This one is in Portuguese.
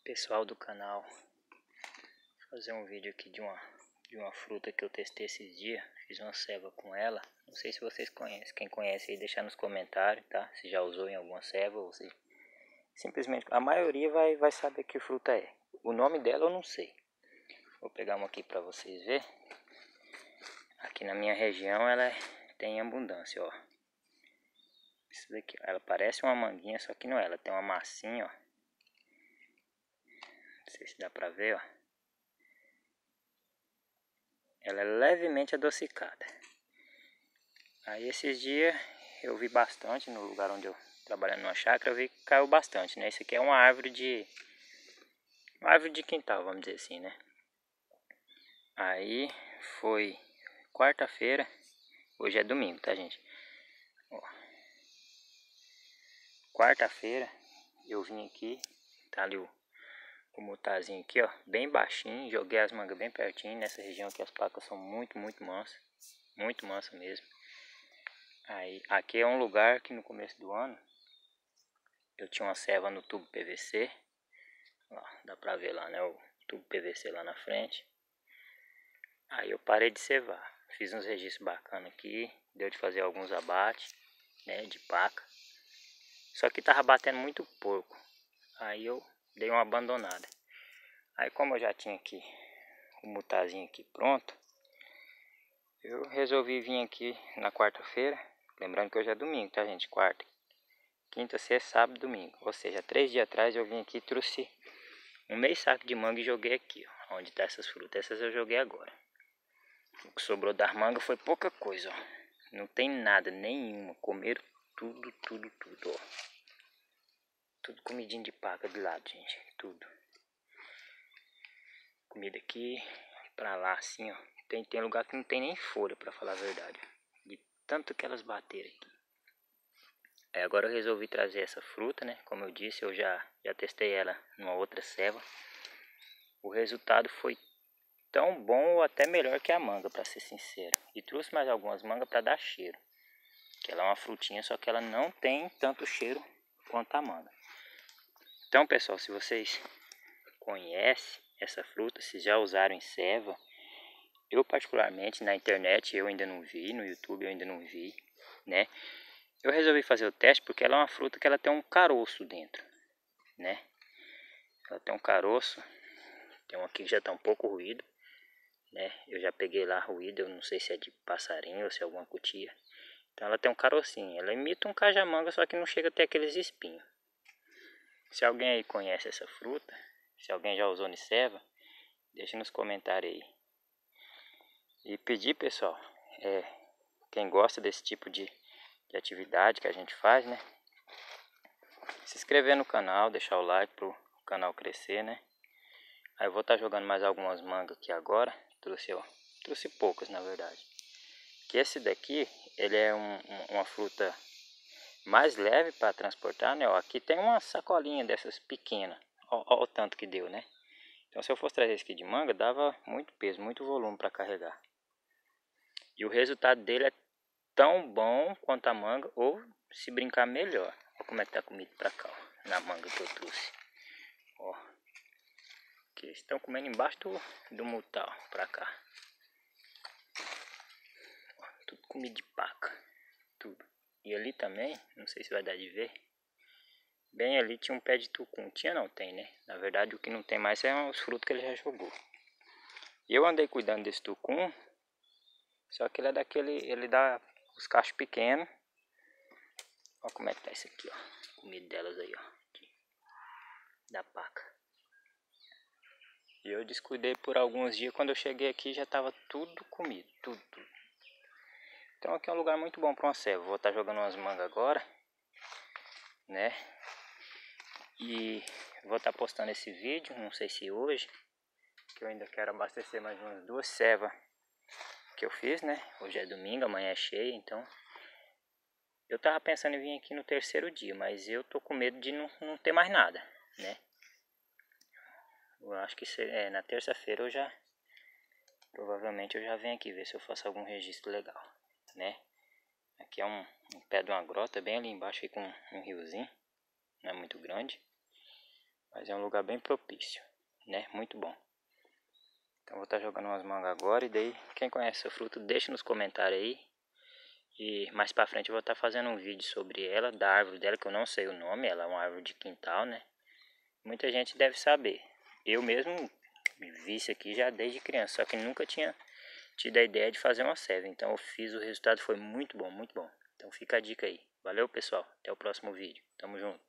Pessoal do canal, vou fazer um vídeo aqui de uma fruta que eu testei esses dias. Fiz uma ceva com ela. Não sei se vocês conhecem. Quem conhece aí, deixar nos comentários, tá? Se já usou em alguma ceva ou se simplesmente a maioria vai saber que fruta é. O nome dela eu não sei. Vou pegar uma aqui para vocês verem. Aqui na minha região ela tem abundância, ó. Isso daqui, ela parece uma manguinha, só que não é. Ela tem uma massinha, ó. Não sei se dá pra ver, ó. Ela é levemente adocicada. Aí esses dias eu vi bastante no lugar onde eu trabalhando numa chácara, eu vi que caiu bastante, né? Isso aqui é uma árvore de quintal, vamos dizer assim, né? Aí foi quarta-feira, hoje é domingo, tá, gente? Quarta-feira eu vim aqui, tá ali o mutazinho aqui, ó, bem baixinho, joguei as mangas bem pertinho. Nessa região aqui as placas são muito mansa mesmo. Aí aqui é um lugar que no começo do ano eu tinha uma ceva no tubo PVC, ó, dá pra ver lá, né, o tubo PVC lá na frente. Aí eu parei de cevar, fiz uns registros bacanas aqui, deu de fazer alguns abates, né, de paca. Só que tava batendo muito porco, aí eu dei uma abandonada. Aí como eu já tinha aqui o mutazinho aqui pronto, eu resolvi vir aqui na quarta-feira, lembrando que hoje é domingo, tá, gente? Quarta, quinta, sexta, sábado, domingo. Ou seja, 3 dias atrás eu vim aqui e trouxe um meio saco de manga e joguei aqui, ó, onde tá essas frutas. Essas eu joguei agora. O que sobrou das mangas foi pouca coisa, ó. Não tem nada, nenhuma. Comeram tudo, ó. Tudo comidinho de paca de lado, gente. Tudo. Comida aqui, pra lá, assim, ó. Tem lugar que não tem nem folha, pra falar a verdade. De tanto que elas bateram aqui. Aí agora eu resolvi trazer essa fruta, né? Como eu disse, eu já testei ela numa outra ceva. O resultado foi tão bom ou até melhor que a manga, pra ser sincero. E trouxe mais algumas mangas pra dar cheiro. Que ela é uma frutinha, só que ela não tem tanto cheiro quanto a manga. Então, pessoal, se vocês conhecem essa fruta, se já usaram em ceva, eu particularmente na internet eu ainda não vi, no YouTube eu ainda não vi, né? Eu resolvi fazer o teste porque ela é uma fruta que ela tem um caroço dentro, né? Ela tem um caroço, tem um aqui que já está um pouco ruído, né? Eu já peguei lá ruído, eu não sei se é de passarinho ou se é alguma cutia. Então ela tem um carocinho, ela imita um cajamanga, só que não chega a ter aqueles espinhos. Se alguém aí conhece essa fruta, se alguém já usou em ceva, deixa nos comentários aí. E pedir, pessoal, quem gosta desse tipo de atividade que a gente faz, né? Se inscrever no canal, deixar o like pro canal crescer, né? Aí eu vou estar jogando mais algumas mangas aqui agora. Trouxe poucas, na verdade. Que esse daqui, ele é uma fruta mais leve para transportar, né? Ó, aqui tem uma sacolinha dessas pequenas. Ó o tanto que deu, né? Então se eu fosse trazer esse aqui de manga, dava muito peso, muito volume para carregar. E o resultado dele é tão bom quanto a manga, ou se brincar melhor. Olha como é que tá comido pra cá, ó, na manga que eu trouxe. Ó, que eles estão comendo embaixo do mutal, pra cá. Ó, tudo comida de paca, tudo. E ali também, não sei se vai dar de ver, bem ali tinha um pé de tucum. Tinha não, tem, né? Na verdade o que não tem mais é os frutos que ele já jogou. E eu andei cuidando desse tucum, só que ele é daquele, ele dá os cachos pequenos. Olha como é que tá isso aqui, ó. Comida delas aí, ó. Aqui. Da paca. E eu descuidei por alguns dias. Quando eu cheguei aqui já tava tudo comido. Tudo. Então aqui é um lugar muito bom para uma ceva. Vou estar jogando umas mangas agora, né? E vou estar postando esse vídeo. Não sei se hoje. Que eu ainda quero abastecer mais umas 2 cevas que eu fiz, né? Hoje é domingo, amanhã é cheia, então... Eu tava pensando em vir aqui no 3º dia, mas eu tô com medo de não ter mais nada, né? Eu acho que na terça-feira eu já... Provavelmente eu já venho aqui ver se eu faço algum registro legal, né? Aqui é um pé de uma grota, bem ali embaixo fica um riozinho. Não é muito grande. Mas é um lugar bem propício, né? Muito bom. Então vou estar jogando umas mangas agora. E daí, quem conhece essa fruta, deixa nos comentários aí. E mais pra frente eu vou estar fazendo um vídeo sobre ela, da árvore dela, que eu não sei o nome. Ela é uma árvore de quintal, né? Muita gente deve saber. Eu mesmo vi isso aqui já desde criança, só que nunca tinha tido a ideia de fazer uma serva. Então eu fiz, o resultado foi muito bom, muito bom. Então fica a dica aí. Valeu, pessoal. Até o próximo vídeo. Tamo junto.